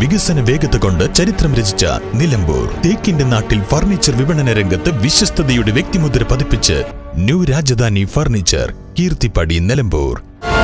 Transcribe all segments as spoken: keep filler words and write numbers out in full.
വികസന വേഗത കൊണ്ട് ചരിത്രം രചിച്ച നിലമ്പൂർ തേക്കിന്റെ നാട്ടിൽ ഫർണിച്ചർ വിപണന രംഗത്ത് വിശ്വസ്തതയുടെ വ്യക്തിമുദ്ര പതിപ്പിച്ച് ന്യൂ രാജധാനി ഫർണിച്ചർ, കീർത്തിപ്പടി, നിലമ്പൂർ.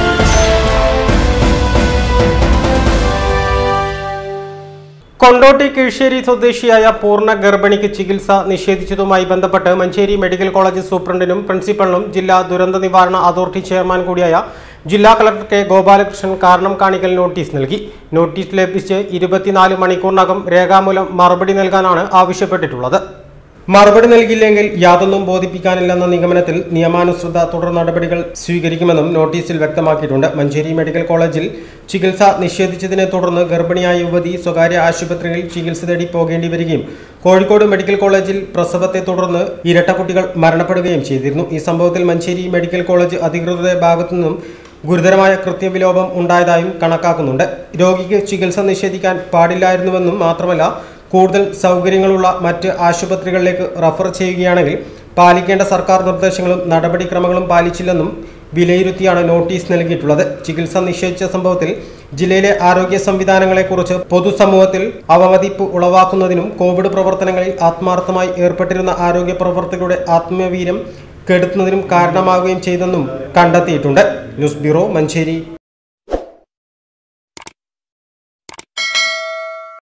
കൊണ്ടോട്ടി കീഴ്ശ്ശേരി സ്വദേശിയായ പൂർണ്ണ ഗർഭിണിക്ക് ചികിത്സ നിഷേധിച്ചതുമായി ബന്ധപ്പെട്ട് മഞ്ചേരി മെഡിക്കൽ കോളേജ് സൂപ്രണ്ടിനും പ്രിൻസിപ്പലിനും ജില്ലാ ദുരന്ത നിവാരണ അതോറിറ്റി ചെയർമാൻ കൂടിയായ ജില്ലാ കളക്ടർ കെ ഗോപാലകൃഷ്ണൻ കാരണം കാണിക്കൽ നോട്ടീസ് നൽകി. നോട്ടീസ് ലഭിച്ച് ഇരുപത്തിനാല് മണിക്കൂറിനകം രേഖാമൂലം മറുപടി നൽകാനാണ് ആവശ്യപ്പെട്ടിട്ടുള്ളത്. മറുപടി നൽകിയില്ലെങ്കിൽ യാതൊന്നും ബോധിപ്പിക്കാനില്ലെന്ന നിഗമനത്തിൽ നിയമാനുസൃത തുടർ നടപടികൾ സ്വീകരിക്കുമെന്നും നോട്ടീസിൽ വ്യക്തമാക്കിയിട്ടുണ്ട്. മഞ്ചേരി മെഡിക്കൽ കോളേജിൽ ചികിത്സ നിഷേധിച്ചതിനെ തുടർന്ന് ഗർഭിണിയായ യുവതി സ്വകാര്യ ആശുപത്രിയിൽ ചികിത്സ തേടി പോകേണ്ടി വരികയും കോഴിക്കോട് മെഡിക്കൽ കോളേജിൽ പ്രസവത്തെ തുടർന്ന് ഇരട്ട കുട്ടികൾ മരണപ്പെടുകയും ചെയ്തിരുന്നു. ഈ സംഭവത്തിൽ മഞ്ചേരി മെഡിക്കൽ കോളേജ് അധികൃതരുടെ ഭാഗത്തു നിന്നും ഗുരുതരമായ കൃത്യവിലോപം ഉണ്ടായതായും കണക്കാക്കുന്നുണ്ട്. രോഗിക്ക് ചികിത്സ നിഷേധിക്കാൻ പാടില്ലായിരുന്നുവെന്നും മാത്രമല്ല കൂടുതൽ സൗകര്യങ്ങളുള്ള മറ്റ് ആശുപത്രികളിലേക്ക് റഫർ ചെയ്യുകയാണെങ്കിൽ പാലിക്കേണ്ട സർക്കാർ നിർദ്ദേശങ്ങളും നടപടിക്രമങ്ങളും പാലിച്ചില്ലെന്നും വിലയിരുത്തിയാണ് നോട്ടീസ് നൽകിയിട്ടുള്ളത്. ചികിത്സ നിഷേധിച്ച സംഭവത്തിൽ ജില്ലയിലെ ആരോഗ്യ സംവിധാനങ്ങളെക്കുറിച്ച് പൊതുസമൂഹത്തിൽ അവമതിപ്പ് ഉളവാക്കുന്നതിനും കോവിഡ് പ്രവർത്തനങ്ങളിൽ ആത്മാർത്ഥമായി ഏർപ്പെട്ടിരുന്ന ആരോഗ്യ പ്രവർത്തകരുടെ ആത്മവീര്യം കെടുത്തുന്നതിനും കാരണമാവുകയും ചെയ്തെന്നും കണ്ടെത്തിയിട്ടുണ്ട്. News bureau, Manjeri.